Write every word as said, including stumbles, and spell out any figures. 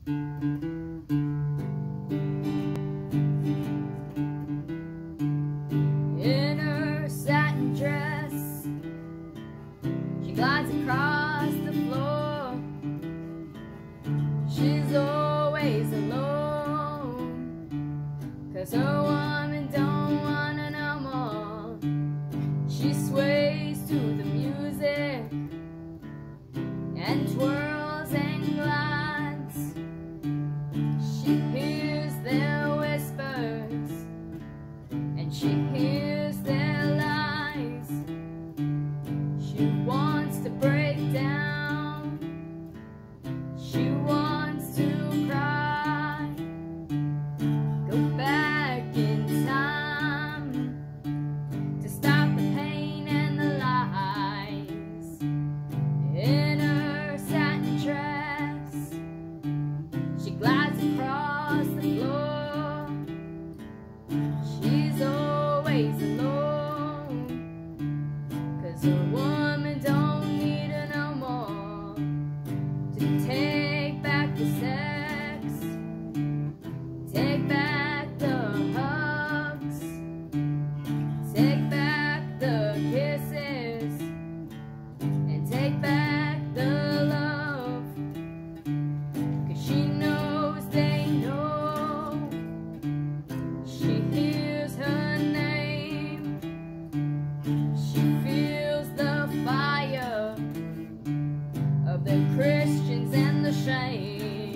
In her satin dress, she glides across the floor. She's always alone, 'cause her woman don't wanna know more. She sways to the music and twirls and glides. She hears their whispers and she hears their lies. She wants to break down, she wants to cry, go back in time to stop the pain and the lies. In her satin dress, she glides across the floor. She's always alone, 'cause a woman don't need her no more to take back the sex, take back the hugs, take back the kisses, and take back the love. 'Cause she knows they know, she hears her name, she feels the fire of the Christians and the shame.